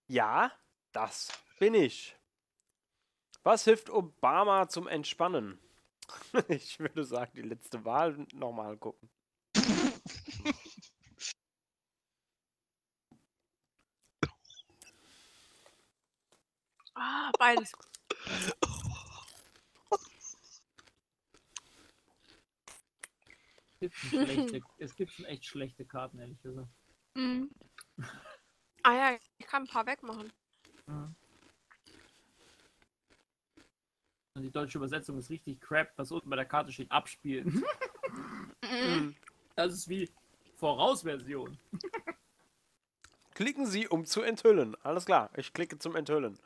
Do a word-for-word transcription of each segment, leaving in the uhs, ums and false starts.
Ja, das bin ich. Was hilft Obama zum Entspannen? Ich würde sagen, die letzte Wahl nochmal gucken. Ah, beides. Es gibt, schon schlechte, es gibt schon echt schlechte Karten, ehrlich gesagt. Mhm. Ah ja, ich kann ein paar wegmachen. Mhm. Und die deutsche Übersetzung ist richtig crap, was unten bei der Karte steht, abspielen. Mhm. Das ist wie Vorausversion. Klicken Sie, um zu enthüllen. Alles klar, ich klicke zum Enthüllen.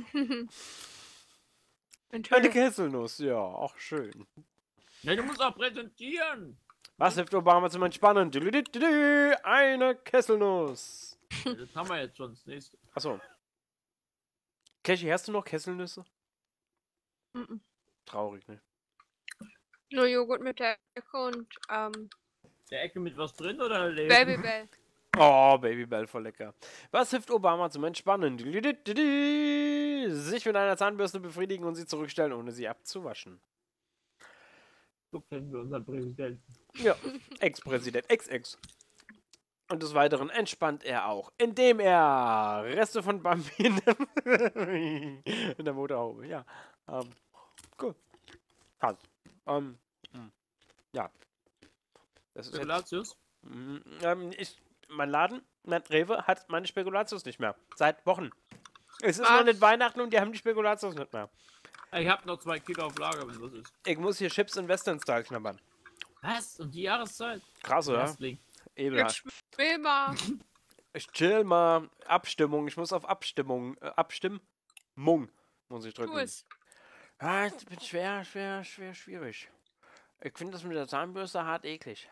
Eine Kesselnuss, ja, auch schön. Ja, du musst auch präsentieren. Was hilft Obama zum Entspannen? Dü-dü-dü-dü, eine Kesselnuss. Ja, das haben wir jetzt schon, das nächste. Achso. Keshi, hast du noch Kesselnüsse? Mhm. Traurig, ne? Nur Joghurt mit der Ecke und ähm, Der Ecke mit was drin oder leer? Babybell. Oh, Babybell, voll lecker. Was hilft Obama zum Entspannen? Dü-dü-dü-dü, sich mit einer Zahnbürste befriedigen und sie zurückstellen, ohne sie abzuwaschen. So kennen wir unseren Präsidenten. Ja, Ex-Präsident, Ex-Ex. Und des Weiteren entspannt er auch, indem er Reste von Bambi in der, in der Motorhaube, ja. Ähm, cool. Passt. Ähm, mh. ja. Das ist jetzt, Spekulatius? mm, ähm, ich, mein Laden, mein Rewe, hat meine Spekulatius nicht mehr. Seit Wochen. Es ist Was? noch nicht Weihnachten und die haben die Spekulatius nicht mehr. Ich hab noch zwei Kilo auf Lager, wenn was ist. Ich muss hier Chips in Western-Style knabbern. Was? Und die Jahreszeit? Krass, oder? Erstling. Ebenhaft. Jetzt spiel mal. Ich chill mal. Abstimmung. Ich muss auf Abstimmung. Äh, Abstimmen. Mung. Muss ich Tu drücken. es. Ah, ich bin schwer, schwer, schwer, schwierig. Ich finde das mit der Zahnbürste hart eklig.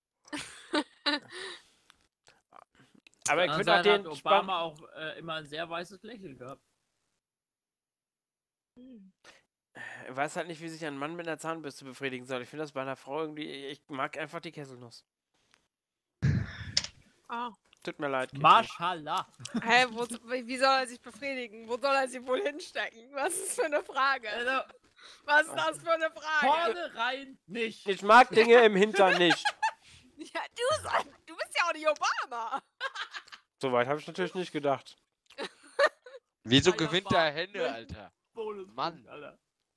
Aber ich finde auch den hat Spann. Obama auch äh, immer ein sehr weißes Lächeln gehabt. Ich weiß halt nicht, wie sich ein Mann mit einer Zahnbürste befriedigen soll. Ich finde das bei einer Frau irgendwie. Ich mag einfach die Kesselnuss. Ah. Tut mir leid. Kitty. Mashallah. Hä, wo, wie soll er sich befriedigen? Wo soll er sie wohl hinstecken? Was ist für eine Frage? Also, Was ist das für eine Frage? vorne rein nicht. Ich mag Dinge im Hintern nicht. Ja, du, sag- du bist ja auch nicht Obama. Soweit habe ich natürlich nicht gedacht. Wieso Ah, ja, gewinnt Mann. der Hände, Alter? Bonuspunkt, Mann. Alter.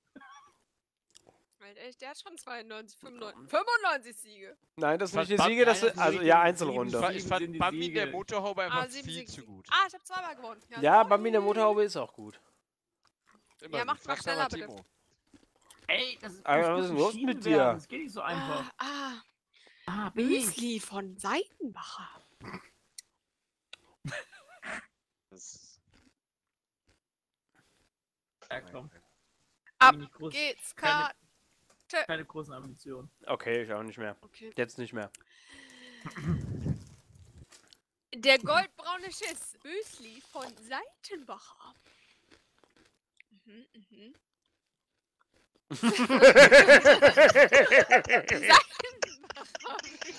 Alter, der hat schon zweiundneunzig, fünfundneunzig, fünfundneunzig Siege. Nein, das ist nicht die Verdammt, Siege, das nein, ist. das Also sind ja, die Einzelrunde. sieben Ich sind fand die Bambi in der Siege. Motorhaube einfach Ah, sieben viel Siege. zu gut. Ah, ich hab zweimal gewonnen. Ja, Bambi in der sorry. Motorhaube ist auch gut. Immer Ja, gut. macht mal Frag da schneller, bitte. Timo. Ey, das ist. Aber das was muss ist denn los geschrieben mit dir? werden. Das geht nicht so einfach. Ah, Ah, Müsli von Seitenbacher. Das- Ja, komm. Ab Nicht groß, geht's, keine, Karte. keine großen Ambitionen. Okay, ich auch nicht mehr. Okay. Jetzt nicht mehr. Der goldbraune Schiss. Müsli von Seitenbacher. Mhm, mhm. Seitenbacher.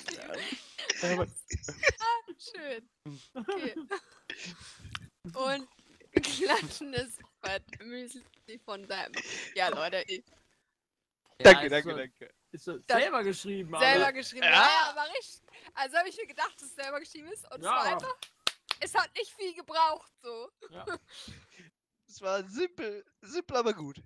Ah, schön. Okay. Und klatschendes Fett. Müsli von seinem. Ja, Leute, ich Danke, ist danke, so, danke. Ist so Das- selber geschrieben, selber aber. geschrieben. Ja. Ja, aber richtig. Also habe ich mir gedacht, dass es selber geschrieben ist. Und es Ja. war einfach. Es hat nicht viel gebraucht, so. Ja. Es war simpel, simpel, aber gut.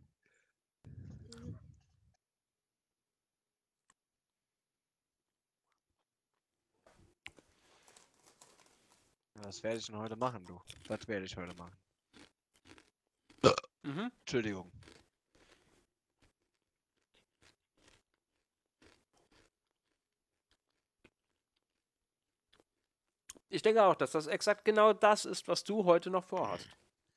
Was werde ich denn heute machen, du? Was werde ich heute machen? Mhm. Entschuldigung. Ich denke auch, dass das exakt genau das ist, was du heute noch vorhast.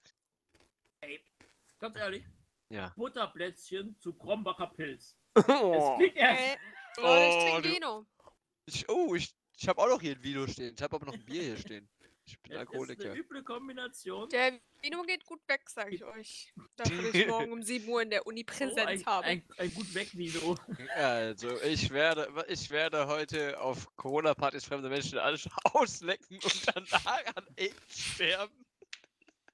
Ganz ehrlich, Ja. Butterplätzchen zu Krombacher Pilz. Oh. Es klingt erst. Ey, Leute, ich Oh, trinke du- Vino. Ich, oh, ich, ich habe auch noch hier ein Vino stehen. Ich habe aber noch ein Bier hier stehen. Ich bin Es ist eine Alkoholiker. üble Kombination. Der Vino geht gut weg, sag ich euch. Dafür, dass ich morgen um sieben Uhr in der Uni Oh, Präsenz ein, habe. ein, ein gut Weg-Vino. Also, ich werde, ich werde heute auf Corona-Partys fremde Menschen alles auslecken und danach an AIDS sterben.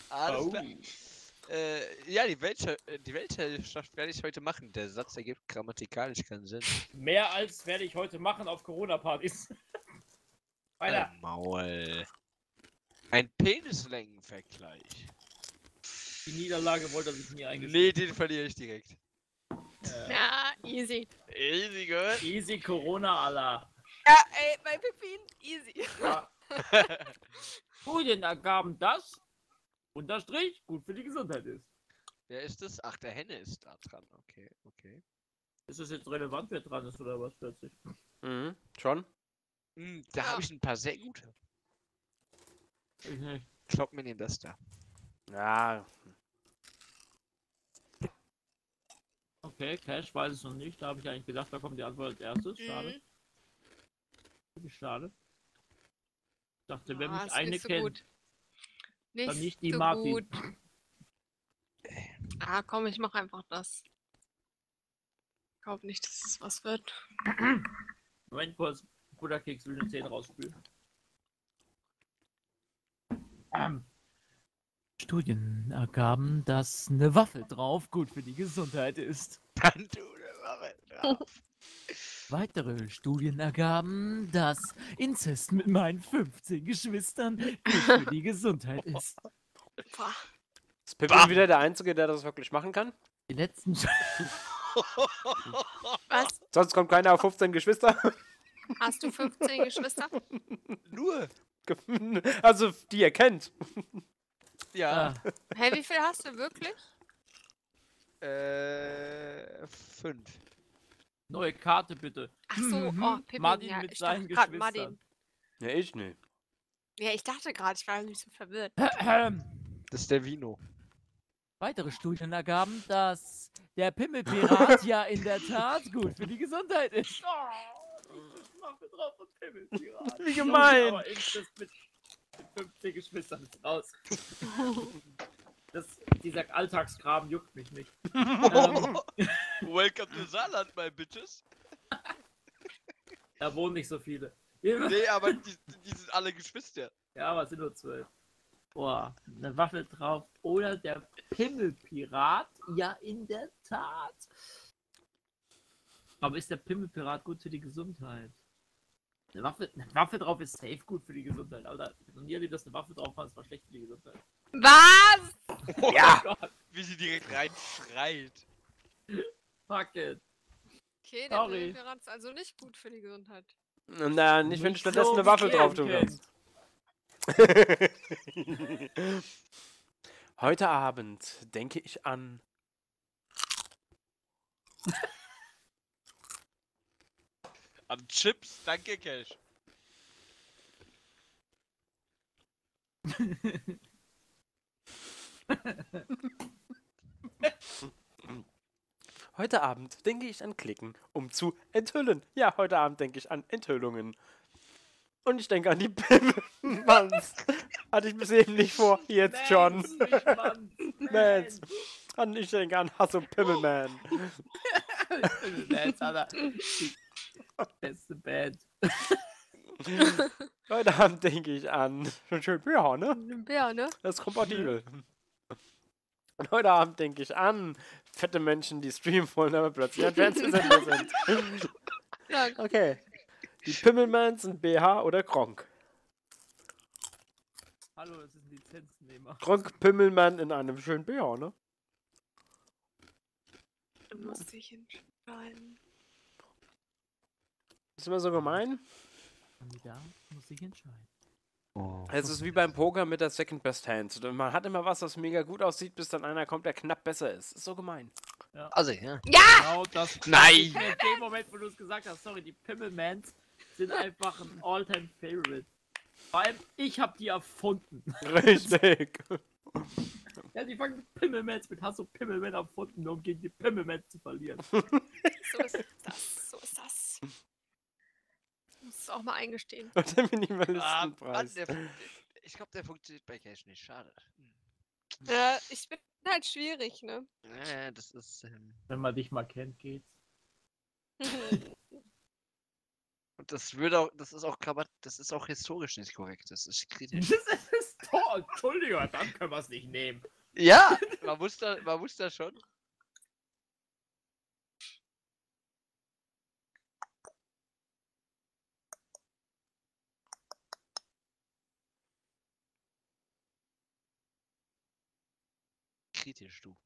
Alles Oh. klar. Äh, ja, die, Welther äh, die Weltherrschaft werde ich heute machen. Der Satz ergibt grammatikalisch keinen Sinn. Mehr als werde ich heute machen auf Corona-Partys. Weiter. Ein Maul. Ein Penislängenvergleich. Die Niederlage wollte er sich nie eingestehen. Nee, den verliere ich direkt. Äh, Ja, easy. Easy, gut. easy Corona, Allah. Ja, ey, bei Pippin, easy. Ja. Studien ergaben, dass Unterstrich gut für die Gesundheit ist. Wer ist das? Ach, der Henne ist da dran. Okay, okay. Ist das jetzt relevant, wer dran ist oder was plötzlich? Mhm, schon? Hm, da Ja. habe ich ein paar sehr gute. Ich nicht. Glaub mir den das da. Ja, Okay, Cash weiß es noch nicht. Da habe ich eigentlich gedacht, da kommt die Antwort als erstes. Schade. Mhm. Wirklich schade. Ich dachte, wenn Ah, mich ist eine nicht so kennt, gut. Nicht, dann nicht die so Martin. gut. Ah, komm, ich mach einfach das. Ich glaube nicht, dass es was wird. Moment kurz, Butterkeks will eine zehn rausspülen. Ähm. Studien ergaben, dass eine Waffel drauf gut für die Gesundheit ist. Dann du eine Waffe drauf. Weitere Studien ergaben, dass Inzest mit meinen fünfzehn Geschwistern gut für die Gesundheit ist. Boah. ist Pippin wieder der Einzige, der das wirklich machen kann? Die letzten Was? Sonst kommt keiner auf fünfzehn Geschwister? Hast du fünfzehn Geschwister? Nur. Also, die ihr kennt. Ja. ah, Hä, wie viel hast du wirklich? Äh. Fünf. neue Karte bitte. Ach so, Mhm. oh, Pippin, Martin ja, mit ich seinen dachte grad Geschwistern. Martin. Ja, ich nicht. Ja, ich dachte gerade, ich war ein bisschen verwirrt. Das ist der Vino. Weitere Studien ergaben, dass der Pimmelpirat ja in der Tat gut für die Gesundheit ist. Oh, ich mache drauf und Pimmelpirat. Wie gemein. Aber Inzest mit fünfzehn Geschwistern ist raus. Das, dieser Alltagskram juckt mich nicht. ähm, Welcome to Saarland, my bitches. da wohnen nicht so viele. Nee, aber die, die sind alle Geschwister. Ja, aber es sind nur zwölf. Boah, eine Waffe drauf. Oder der Pimmelpirat. Ja, in der Tat. Aber ist der Pimmelpirat gut für die Gesundheit? Eine Waffe, eine Waffe drauf ist safe gut für die Gesundheit. Aber noch nie erlebt, dass eine Waffe drauf war, es war schlecht für die Gesundheit. Was? Ja. Oh Gott, Wie sie direkt reinschreit. fuck it. Okay, der Sorry. Pirat ist also nicht gut für die Gesundheit. Na, nicht, wenn du Nicht stattdessen so eine Waffe wie drauf er tun ihn kannst. Heute Abend denke ich an. An Chips, danke Cash. Heute Abend denke ich an Klicken, um zu enthüllen. Ja, heute Abend denke ich an Enthüllungen. Und ich denke an die Pimmelmanns. Hatte ich bis eben nicht vor. Jetzt schon. Mans, nicht Manns. Mans. Und ich denke an Hasso Pimmelman. Mans, Alter. Die beste Band. Heute Abend denke ich an. Schon schön, ja, ne? Ein Bär, ne? Das ist kompatibel. Und heute Abend denke ich an fette Menschen, die streamen wollen, aber plötzlich ein Fernsehsender sind. Ja, Okay. Die Pimmelmans sind B H oder Gronk. Hallo, das ist ein Lizenznehmer. Gronk Pimmelmann in einem schönen B H, ne? du musst dich entscheiden. Ist immer so gemein. Kandidat muss sich entscheiden. Es ist wie beim Poker mit der Second Best Hand. Man hat immer was, was mega gut aussieht, bis dann einer kommt, der knapp besser ist. Ist so gemein. Also, ja. Genau das. Nein! In dem Moment, wo du es gesagt hast, sorry, die Pimmelmans sind einfach ein All-Time-Favorite. Vor allem, ich habe die erfunden. Richtig. Ja, die fangen mit Pimmelmans mit Hasso Pimmelman erfunden, nur um gegen die Pimmelmans zu verlieren. So ist das, so ist das. Du musst es auch mal eingestehen. Und der Ah, Mann, Minimalistenpreis. der, fun- ich glaube, der funktioniert bei Cash nicht. Schade. Hm. Ja, ich bin halt schwierig, ne? Ja, das ist. Ähm, Wenn man dich mal kennt, geht's. Und das würde auch, das ist auch Grammat, das ist auch historisch nicht korrekt. Das ist kritisch. Das ist toll. Entschuldigung, dann können wir es nicht nehmen. Ja, man muss da, man muss da schon. Kritisch, du.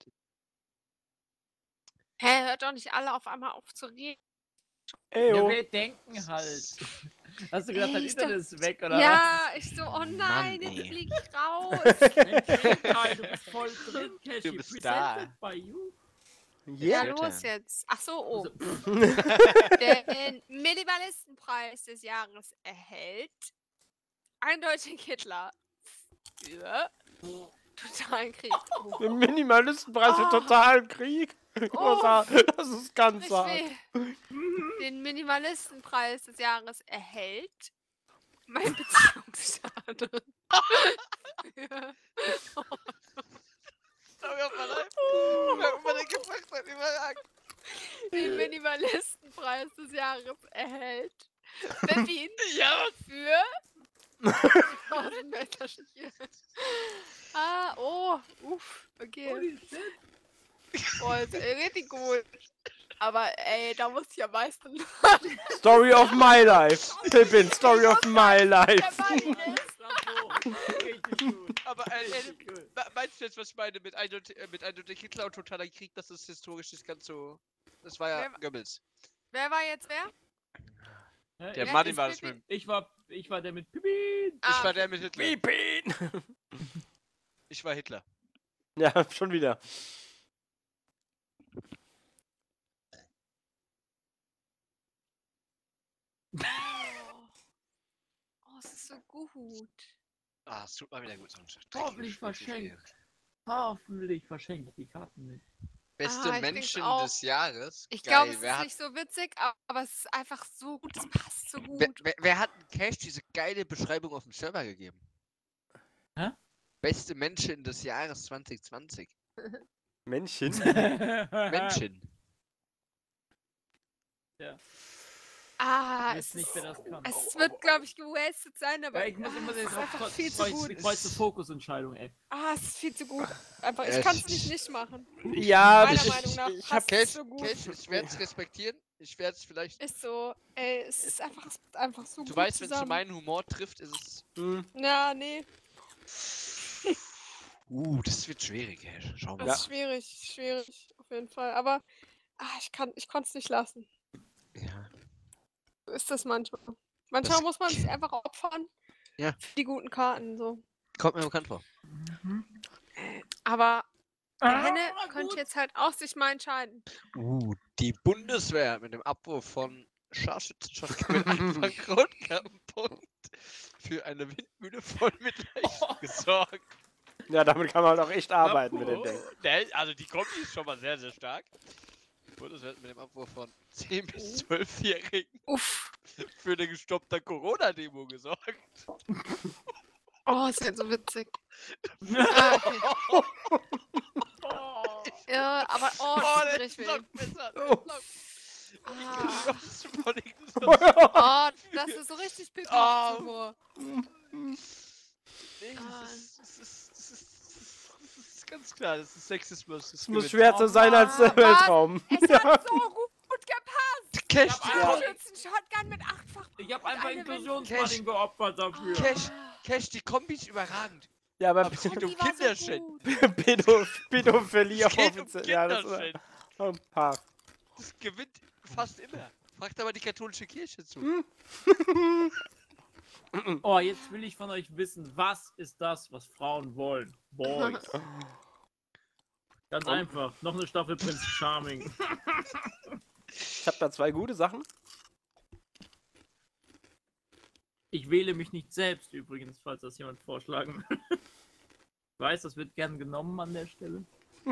Hä, hört doch nicht alle auf einmal auf zu reden. Ja, Eyo. wir denken halt. Hast du gedacht, dein Ich Internet ist weg, oder Ja, ich so, oh nein, Mann, jetzt ey. flieg ich raus. was? Nein, du bist voll drin, Cashy. Du bist da. Presented by you. Ja, Yeah. los jetzt. Ach so, oh. Also, Den Minimalistenpreis des Jahres erhält eindeutig Hitler für totalen Krieg. Oh. Den Minimalistenpreis für Oh. totalen Krieg. Oh. Das ist ganz Nicht hart. weh. Den Minimalistenpreis des Jahres erhält mein Beziehungsstatus. Ja. Sorry auf mein Leib. Wenn man den gefragt hat, überragend. Den Minimalistenpreis des Jahres erhält Berlin Ja, für tausend Meter Ski. Ah, oh, uff, okay. holy shit. Boah, ist ey, richtig gut. Aber ey, da muss ich am meisten. Story of my life. Pippin, Story of my Der life. Buddy ist. Bravo. Richtig gut. aber äh, äh, Richtig gut. me- meinst du jetzt, was ich meine mit eindeutig, äh, mit eindeutig Hitler und totaler Krieg? Das ist historisch nicht ganz so. Das war ja Wer- Goebbels. Wer war jetzt wer? Ja, Der ich, Martin ist war das Pippin? mit. ich war, ich war der mit Pippin. Ich Ah, war der mit Hitler. Pippin. Ich war Hitler. Ja, schon wieder. Oh, oh, es ist so gut. Ah, es tut mal wieder gut, so ein Hoffentlich verschenkt. Hoffentlich verschenkt die Karten nicht. Beste Ah, ich denk's Menschen auch. des Jahres. Ich Geil. glaube, es wer ist hat, nicht so witzig, a- aber es ist einfach so gut. Es passt so gut. wer, wer, wer hat Cash diese geile Beschreibung auf dem Server gegeben? Hä? Beste Menschen des Jahres zwanzig zwanzig. Männchen. Menschen. Ah, Ich es, weiß nicht, ist, wer das kann. es wird, glaube ich, gewastet sein, aber Ja, ich muss ah, immer es ist den einfach Kopf viel zu gut. Kreuz Fokusentscheidung, ey. Ah, es ist viel zu gut. Einfach, Ja, ich kann es ich- nicht nicht machen. Ja, Meiner ich, Meinung nach ich hab passt es Cash, so gut. Cash, ich werde es respektieren. Ich werde es vielleicht. Ist so, ey, es ist einfach, es ist einfach so Du gut weißt, wenn es zu zusammen. meinen Humor trifft, ist es. hm, Ja, nee, Uh, das wird schwierig, Cash. Schau das mal. ist schwierig, schwierig, auf jeden Fall. Aber ah, ich kann, ich konnte es nicht lassen. Ja. So ist das manchmal. Manchmal Das- muss man sich einfach opfern Ja. für die guten Karten, so. Kommt mir bekannt vor. Aber der Ah, Henne gut. könnte jetzt halt auch sich mal entscheiden. Uh, die Bundeswehr mit dem Abwurf von Scharfschützenshotgun mit einem Rotkartenpunkt für eine Windmühle voll mit Leichen gesorgt. ja, damit kann man halt auch echt arbeiten mit dem Chapeau. Ding. Der, also die Kombi ist schon mal sehr, sehr stark. Die Bundeswehr hat mit dem Abwurf von zehn bis zwölfjährigen Uff. für eine gestoppte Corona-Demo gesorgt. Oh, ist ja so witzig. Ah, okay. Oh. Ja, aber oh, Oh, das der tut ist richtig noch weh. besser. Oh. Ah. Oh. Oh, das ist so richtig pipi Ah. zuvor. Nee, Ah. das ist, das, ist, das, ist, das ist ganz klar, das ist Sexismus. Das Es muss gewinnt. schwer zu sein als der Was? Weltraum. Es hat so gut gepasst. Cash, Ja, die aber- Kom Shotgun mit achtfach. Ich habe einfach Eine Inklusionsmartin geopfert dafür. Cash, Cash, die Kombi ist überragend. Ja, aber Aber es geht um Die war so Kinderschänd. gut. Pädo Pädophilie Es auf geht um offiziell. Ja, das war Kinderschänd. ein paar. Das gewinnt fast immer. Fragt aber die katholische Kirche zu. Oh, jetzt will ich von euch wissen, was ist das, was Frauen wollen? Boys. Ganz einfach. Noch eine Staffel Prince Charming. Ich habe da zwei gute Sachen. Ich wähle mich nicht selbst übrigens, falls das jemand vorschlagen will. Ich weiß, das wird gern genommen an der Stelle.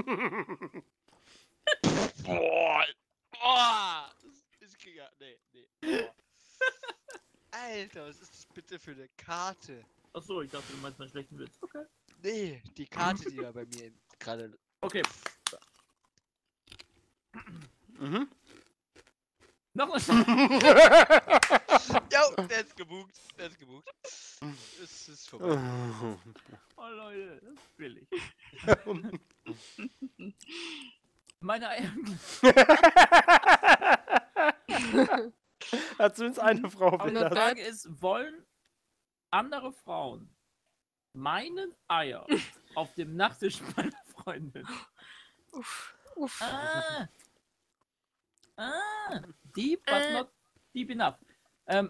Boah. Boah. Das ist Krieger. Nee, nee. Boah. Alter, was ist das bitte für eine Karte? Achso, ich dachte, du meinst meinen schlechten Witz. Okay. Nee, die Karte, die da bei mir in- gerade. Okay. Mhm. Noch eine Ja, der ist gebucht. Der ist gebucht. Es ist vorbei. Oh Leute, das ist billig. Meine Eier. Hat zumindest eine Frau Aber die belassen. Frage ist, wollen andere Frauen meine Eier auf dem Nachttisch meiner Freundin? Uff. Uff. Ah! Ah! Deep, but Äh. not deep enough. Ähm.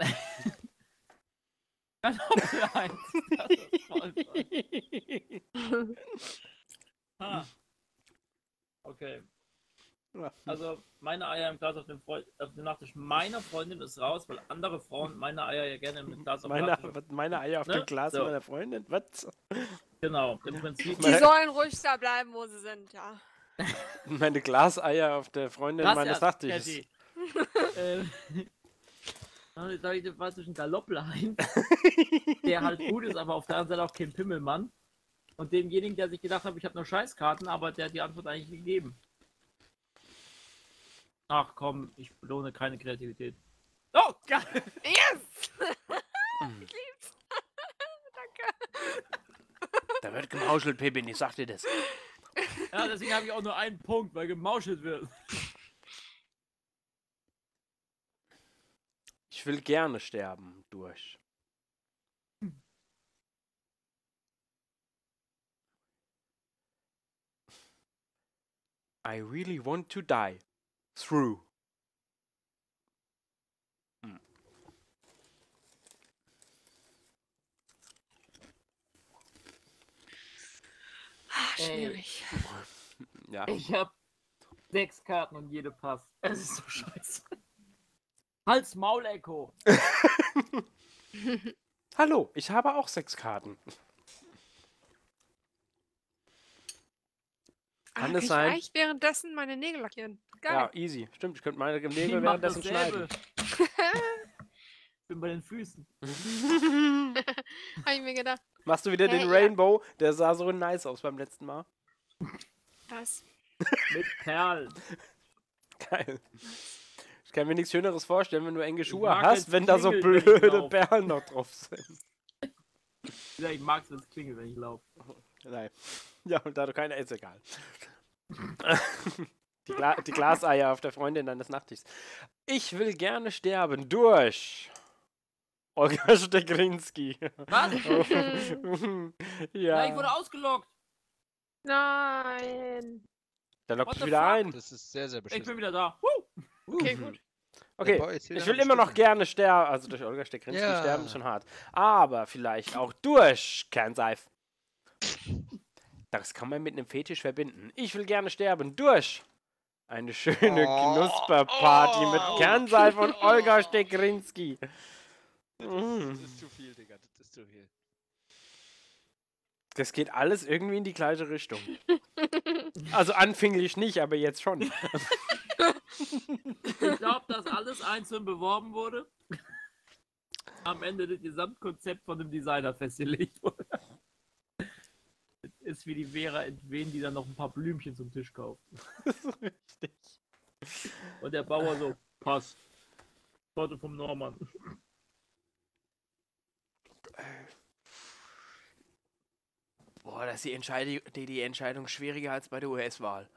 Kartoffel eins. Das ist voll toll. Ah. Okay. Ja. Also, meine Eier im Glas auf dem, Freu auf dem Nachttisch meiner Freundin ist raus, weil andere Frauen meine Eier ja gerne mit Glas auf dem Meine, Nachttisch. was, meine Eier auf Ne? dem Glas So. meiner Freundin? Was? Genau, im Prinzip. Die sollen ruhig da bleimen, wo sie sind, ja. Meine Glaseier auf der Freundin Krass, meines erst, Nachttisches. Catty. ähm, und jetzt sag ich, das war zwischen Galopplein, der halt gut ist, aber auf der anderen Seite auch kein Pimmelmann. Und demjenigen, der sich gedacht hat, ich habe nur Scheißkarten, aber der hat die Antwort eigentlich gegeben. Ach komm, ich belohne keine Kreativität. Oh, geil! Yes! Ich lieb's. Danke. Da wird gemauschelt, Pippin, ich sag dir das. Ja, deswegen habe ich auch nur einen Punkt, weil gemauschelt wird. Ich will gerne sterben durch. I really want to die. Through. Hm. Ah, Ey. schwierig. Ja. Ich habe sechs Karten und jede passt. Es ist so scheiße. Hals Maul Echo. Hallo, ich habe auch sechs Karten. Kann Ah, es ich sein? eigentlich währenddessen meine Nägel lackieren. Ja, Geil. easy. Stimmt, ich könnte meine Ich Nägel mach währenddessen schneiden. dasselbe. Ich bin bei den Füßen. Hab ich mir gedacht. Machst du wieder Hä, den ja. Rainbow? Der sah so nice aus beim letzten Mal. Was? Mit Perlen. Geil. Ich kann mir nichts Schöneres vorstellen, wenn du enge Schuhe mag, hast, wenn's wenn da so klingelt, wenn ich blöde lauf. Perlen noch drauf sind. Ja, ich mag es, wenn es klingelt, wenn ich laufe. Nein. Ja, und da du keine, ist egal. Die, Gla die Glaseier auf der Freundin deines Nachttischs. Ich will gerne sterben durch Olga Stegrinski. Was? Ja. Ja, ich wurde ausgelockt. Nein. Dann lock What dich the wieder fuck? ein. Das ist sehr, sehr Ich bin beschissen. wieder da. Woo! Okay, gut. Okay, Boy ist wieder ich will am immer noch Stimmen. gerne sterben. Also durch Olga Stegrinski Ja. sterben ist schon hart. Aber vielleicht auch durch Kernseif. Das kann man mit einem Fetisch verbinden. Ich will gerne sterben durch eine schöne Oh, Knusperparty oh. mit Kernseif und Olga Stegrinski. Das Mm. ist, das ist zu viel, Digga. Das ist zu viel. Das geht alles irgendwie in die gleiche Richtung. Also anfänglich nicht, aber jetzt schon. Ich glaube, dass alles einzeln beworben wurde. Am Ende das Gesamtkonzept von dem Designer festgelegt wurde. Das ist wie die Vera Entwen, die dann noch ein paar Blümchen zum Tisch kauft. Das ist richtig. Und der Bauer so, passt. Foto vom Norman. Boah, das ist die Entscheidung, die, die Entscheidung schwieriger als bei der U S-Wahl.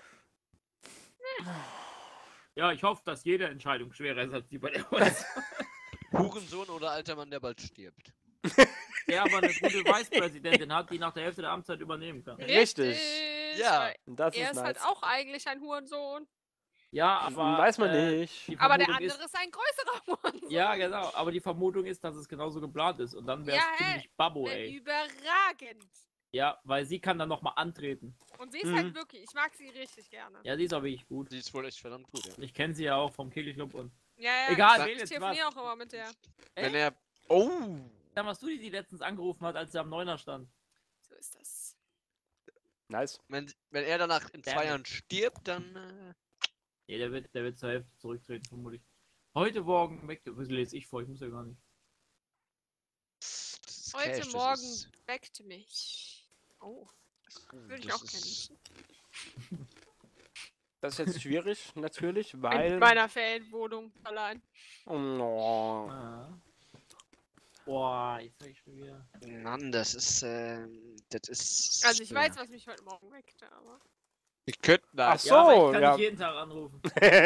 Ja, ich hoffe, dass jede Entscheidung schwerer ist als die bei der U S. Hurensohn oder alter Mann, der bald stirbt. Der aber eine gute Vicepräsidentin hat, die nach der Hälfte der Amtszeit übernehmen kann. Richtig. Ja. weil Und das Er ist ist halt nice. auch eigentlich ein Hurensohn. Ja, aber. Weiß man äh, nicht. die Aber der Vermutung andere ist ein größerer Hurensohn. Ja, genau. Aber die Vermutung ist, dass es genauso geplant ist. Und dann wäre es Ja, ey. ziemlich babbo, Ne, ey. Überragend. Ja, weil sie kann dann nochmal antreten. Und sie ist Mhm. halt wirklich, ich mag sie richtig gerne. Ja, die ist auch wirklich gut. Die ist wohl echt verdammt gut, ja. Ich kenne sie ja auch vom Kegelclub und. Ja, ja. Egal, ich, wähl ich jetzt telefoniere was. auch immer mit der. Wenn Ey, er. Oh! dann warst du die, die letztens angerufen hat, als er am Neuner stand. So ist das. Nice. Wenn, wenn er danach in zwei Damn it. Jahren stirbt, dann. Äh, Nee, der wird, der wird zur Hälfte zurücktreten, vermutlich. Heute Morgen weg. Was lese ich vor? Ich muss ja gar nicht. das ist Heute Cash, das Morgen ist- weckte mich. Oh, uh, würde ich das auch ist- kennen. Das ist jetzt schwierig, natürlich, In weil... meiner Ferienwohnung allein. Oh. Ah. Boah, jetzt hab ich schon wieder. Mann, das ist, ähm, das ist. Also ich schwer. weiß, was mich heute Morgen weckte, aber. Wir könnten Ach das. so, Ja, aber ich kann ja. nicht jeden Tag anrufen.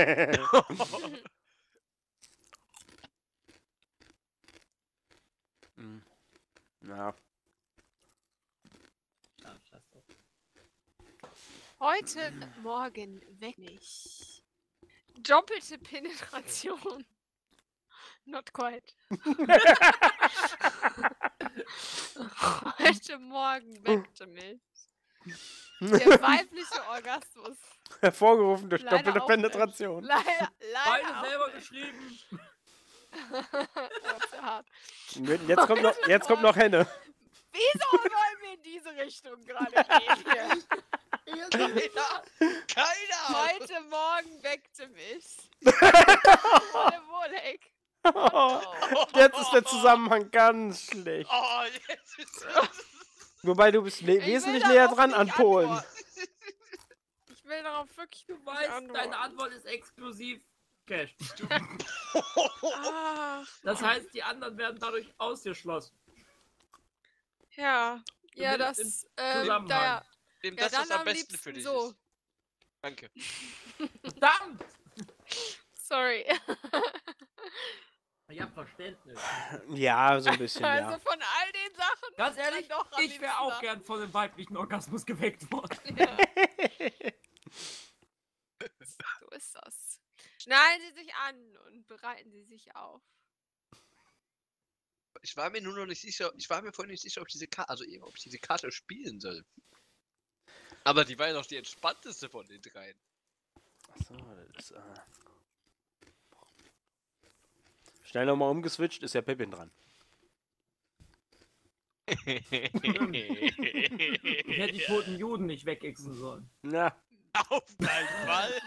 Hm. Ja. Ja, scheiß drauf. Heute Morgen weck mich. Doppelte Penetration. Not quite. Heute Morgen weckte mich der weibliche Orgasmus. Hervorgerufen durch Leider doppelte auch Penetration. Leider, leider Beide auch selber nicht. geschrieben. Das ist hart. Und Jetzt kommt noch, jetzt kommt noch Henne. Wieso wollen wir in diese Richtung gerade gehen hier? Keiner! Keiner! Heute Morgen weckte mich. Ohne Wolek. Jetzt ist der Zusammenhang ganz schlecht. Oh, jetzt ist Wobei du bist le- Ich wesentlich will näher darauf dran nicht an Polen. antworten. Ich will darauf wirklich Du nicht weißt, antworten. deine Antwort ist exklusiv Cash. Ach, Das heißt, die anderen werden dadurch ausgeschlossen. ja. Ja, Zumindest das, im äh, Zusammenhang. da, Nimm ja, das, was dann am besten für liebsten dich so. ist. Danke. Verdammt! Sorry. Ich hab Verständnis. Ja, so ein bisschen, Also ja. von all den Sachen. Ganz dann ehrlich, doch am ich wäre auch liebsten gern von dem weiblichen Orgasmus geweckt worden. Ja, so ist das. Schneiden Sie sich an und bereiten Sie sich auf. Ich war mir nur noch nicht sicher, ich war mir vorhin nicht sicher, ob ich diese Karte, also eben, ob ich diese Karte spielen soll. Aber die war ja noch die entspannteste von den dreien. Achso, das ist. Äh... Schnell nochmal umgeswitcht, ist ja Pippin dran. Ich hätte die toten Juden nicht wegexen sollen. Na, Auf keinen Fall!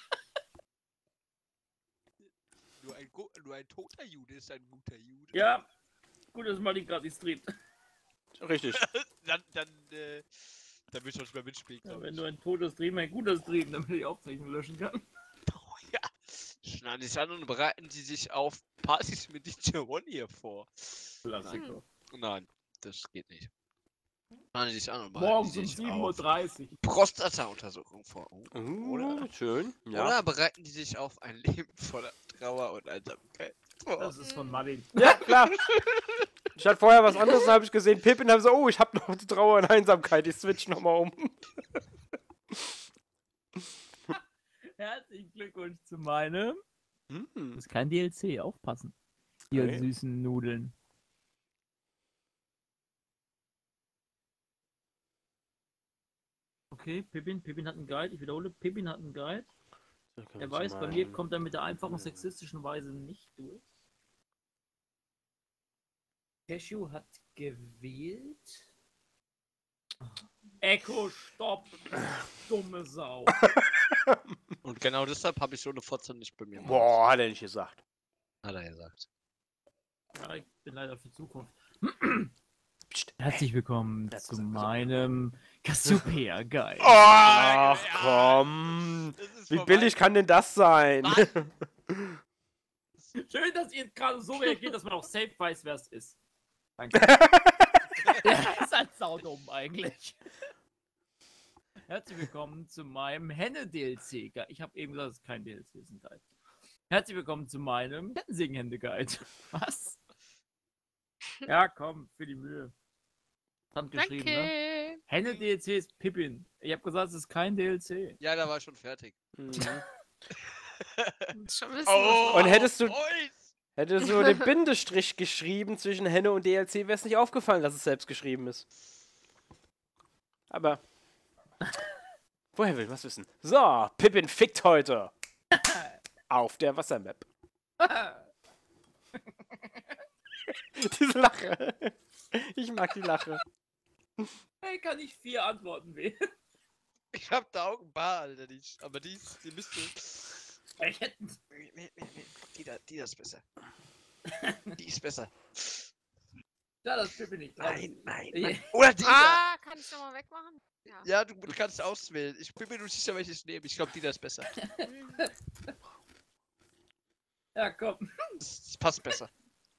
nur, ein Go nur ein toter Jude ist ein guter Jude. Ja, gut, dass Mali gerade nicht streamt. richtig. dann, dann, äh, dann will ich doch nicht mehr mitspielen, Ja, glaube wenn ich. du ein totes Stream, ein guter Stream, damit ich die Aufzeichnung löschen kann. Oh, ja. Schneiden Sie sich an und bereiten Sie sich auf Partys mit D J One hier vor. Klassiker. Nein, das geht nicht. Schneiden Sie sich an und bereiten Morgens Sie um sich sieben Uhr auf dreißig. Prostata-Untersuchung vor. Oh. Uh, Oder? schön. Ja. Oder bereiten die sich auf ein Leben voller Trauer und Einsamkeit vor. Das ist von Martin. Ja, klar. Ich hatte vorher was anderes, dann habe ich gesehen, Pippin, habe so, oh, ich habe noch die Trauer und Einsamkeit, ich switch nochmal um. Herzlichen Glückwunsch zu meinem. Hm. Das ist kein D L C, aufpassen. Ihr Okay. süßen Nudeln. Okay, Pippin, Pippin hat einen Guide. Ich wiederhole, Pippin hat einen Guide. Er weiß, bei mir kommt er mit der einfachen sexistischen Weise nicht durch. Cashew hat gewählt. Echo, stopp! Dumme Sau. Und genau deshalb habe ich so eine Fotze nicht bei mir. Boah, hat er nicht gesagt. Hat er gesagt. Ja, ich bin leider für Zukunft. Psst. Herzlich willkommen Das zu ist- meinem Cassiopeia Guide. Ach komm. Wie billig kann denn das sein? Schön, dass ihr gerade so reagiert, dass man auch safe weiß, wer es ist. Danke. Der ist halt saudumm eigentlich. Herzlich willkommen zu meinem Henne-D L C. Ich habe eben gesagt, es ist kein D L C, es ist ein Guide. Herzlich willkommen zu meinem Kettensägenhände-Guide. Was? Ja, komm, für die Mühe. Handgeschrieben, ne? Danke. Henne-D L C ist Pippin. Ich habe gesagt, es ist kein D L C. Ja, da war ich schon fertig. Mhm. Schon wissen, Oh, Und hättest du- Boys! Hättest du den Bindestrich geschrieben zwischen Henne und D L C, wäre es nicht aufgefallen, dass es selbst geschrieben ist. Aber. Woher will was wissen? So, Pippin fickt heute. Auf der Wassermap. Diese Lache. Ich mag die Lache. Hey, kann ich vier Antworten wählen? Ich hab da auch ein paar, Alter. Die, aber die, ist- die müsste. Ich hätte Nee, nee, nee, nee. Die da, die da ist besser. Die ist besser. Ja, das bin ich dran. Nein, nein, Ja. nein. Oder Dieter! Ah, kann ich nochmal wegmachen? Ja. Ja, du kannst auswählen. Ich bin mir nur sicher, welches ich nehme. Ich glaube, Dieter ist besser. Hm. Ja, komm. Das, das passt besser.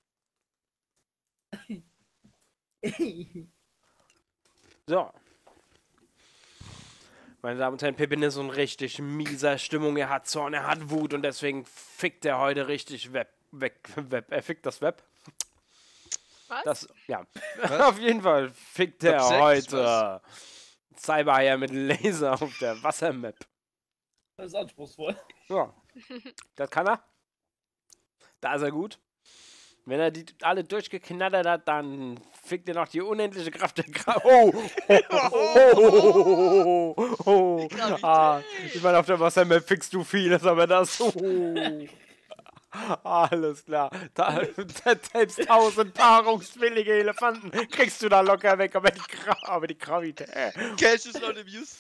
So. Meine Damen und Herren, Pippin ist so ein richtig mieser Stimmung. Er hat Zorn, er hat Wut und deswegen fickt er heute richtig Web. Weg, Web. Er fickt das Web. Was? Das, ja. Was? Auf jeden Fall fickt er Top sechs, heute Cyberhaie mit Laser auf der Wassermap. Das ist anspruchsvoll. Ja. Das kann er. Da ist er gut. Wenn er die alle durchgeknattert hat, dann fickt er noch die unendliche Kraft der Kraft. Oh! Oh! Oh! Oh! Oh! Die Gravität. Ah, ich meine, auf der Wassermap fickst du vieles, aber das. Oh. Alles klar. Da, da, selbst tausend paarungswillige Elefanten kriegst du da locker weg, aber die, Gra aber die Gravität. Cash is not abused.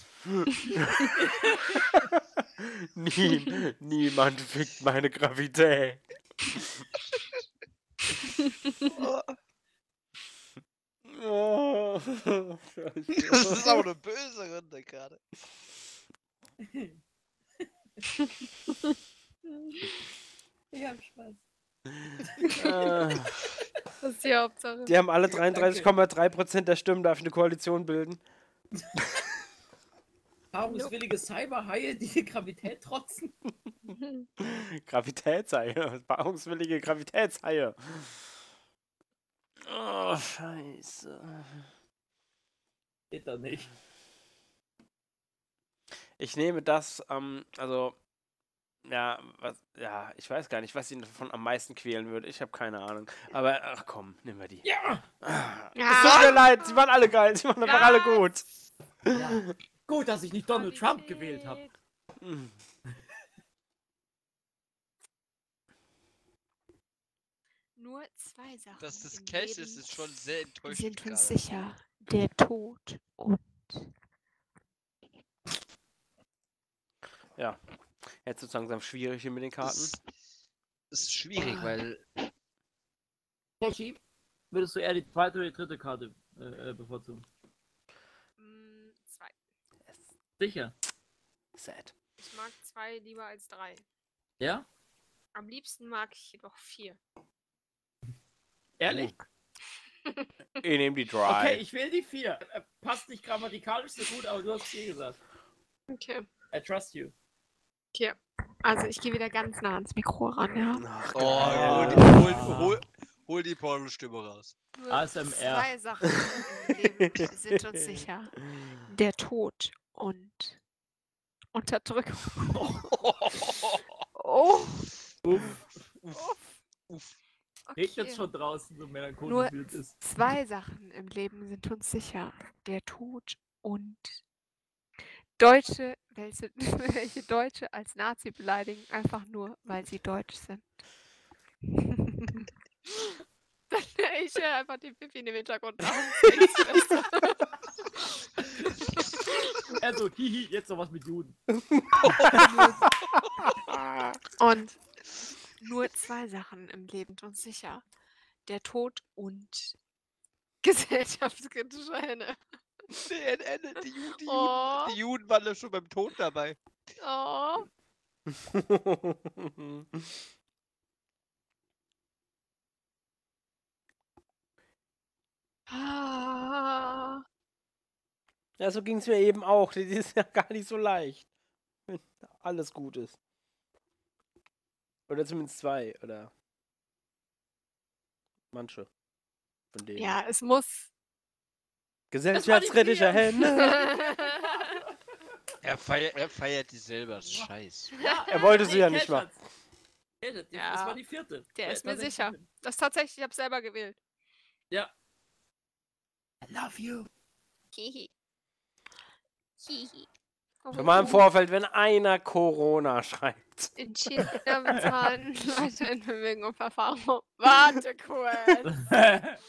Nie, niemand fickt meine Gravität. Oh, Scheiße. Das ist aber eine böse Runde gerade. Ich hab Spaß. Äh, Das ist die Hauptsache. Die haben alle dreiunddreißig Komma drei Prozent der Stimmen, darf eine Koalition bilden. Paarungswillige Cyberhaie, die die Gravität trotzen. Gravitätshaie. Paarungswillige Gravitätshaie. Oh, Scheiße. Geht da nicht. Ich nehme das, ähm, also, ja, was, ja, ich weiß gar nicht, was ihn davon am meisten quälen würde. Ich habe keine Ahnung. Aber, ach komm, nehmen wir die. Ja! Ah, Ja. Es tut mir leid, sie waren alle geil, sie waren einfach alle gut. Ja. Gut, dass ich nicht Donald Trump gewählt habe. Hm. Nur zwei Sachen. Dass das im Cash Leben ist, ist schon sehr enttäuschend. sind uns gerade. sicher. Der Tod und Ja, jetzt wird es langsam schwierig hier mit den Karten. Das ist schwierig, weil Tashi, würdest du eher die zweite oder die dritte Karte äh, äh, bevorzugen? mm, zwei. Sicher. Sad. Ich mag zwei lieber als drei. Ja? Am liebsten mag ich jedoch vier. Ehrlich? Ich nehme die Dry. Okay, ich will die vier. Äh, Passt nicht grammatikalisch so gut, aber du hast vier gesagt. Okay. I trust you. Okay. Also ich gehe wieder ganz nah ans Mikro ran, ja. Ach, Oh, geil. hol, die, hol, hol, hol die Pornostimme raus. Nur A S M R. Zwei Sachen im Leben sind uns sicher. Der Tod und Unterdrückung. Oh. Uff. Uff. Uff. Regnet Okay. schon draußen, so Nur melancholisch wie es ist. zwei Sachen im Leben sind uns sicher. Der Tod und Deutsche, welche, welche Deutsche als Nazi beleidigen, einfach nur, weil sie deutsch sind. Ich höre einfach die Pippi im Hintergrund nach. Also, hihi, jetzt noch was mit Juden. Und nur zwei Sachen im Leben sind uns sicher. Der Tod und gesellschaftskritische Henne. C N N, die Juden, die, Oh. Juden, die Juden waren ja schon beim Tod dabei. Oh. Ah. Ja, so ging es mir eben auch. Das ist ja gar nicht so leicht. Wenn alles gut ist. Oder zumindest zwei, oder manche von denen. Ja, es muss. Gesellschaftskritische Hände. Er feiert, er feiert die selber. Scheiß. Ja, Er wollte sie nee, ja nicht Cash machen. hat's. Cash hat's. Ja. Das war die vierte. Der Ja, ist mir tatsächlich sicher. die vierte. Das ist tatsächlich, ich habe selber gewählt. Ja. I love you. Hihi. Hihi. Schon mal im Vorfeld, wenn einer Corona schreibt. In China bezahlen Leute in Bewegung und Verfahren. Warte kurz.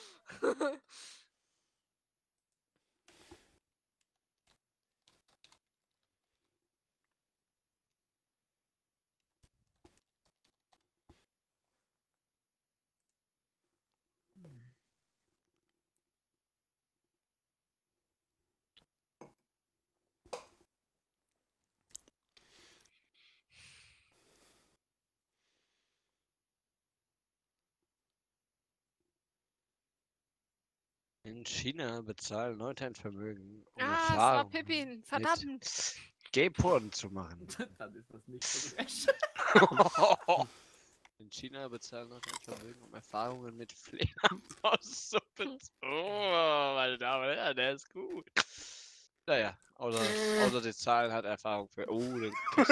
In China bezahlen Leute ein Vermögen, um Ah, es war Erfahrungen Pippin. Verdammt. mit Gay-Porn zu machen. Dann ist das nicht so gerecht. In China bezahlen Leute ein Vermögen, um Erfahrungen mit Fledermaussuppe zu... Oh, meine Damen und Herren, der ist gut. Naja, außer, außer die Zahlen hat Erfahrung für... Oh, den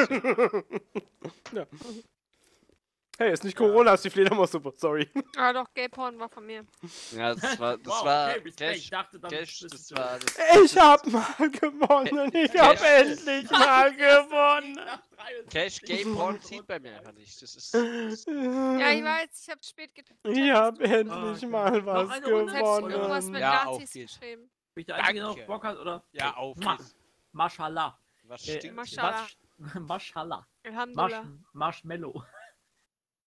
Ja. Hey, ist nicht Corona, ist die Fledermaussuppe. Sorry. Ah, doch, Gay-Porn war von mir. Ja, das war... Das Wow, war okay, Respekt. Cash, Ich dachte, dann Cash, bist das du- war... Das, Ich hab mal gewonnen. Ich hab endlich mal gewonnen. Nach dreiundzwanzig Cash Gay-Porn zieht bei mir einfach nicht. Das ist... Das, Ja, ich weiß, ich hab spät getippt. Ich hab Ah, endlich okay. mal Noch was eine Runde? Jetzt hättest du irgendwas gewonnen. mit Ja, Nazis auf geht's. geschrieben. Bin ich der Einzige, der noch Danke. Bock hat, oder? ja, auf Ma- geht's. Mashallah. Was Äh, stinkt Mashallah. Masch- Mashallah. Marsh Alhamdulillah. Marshmallow.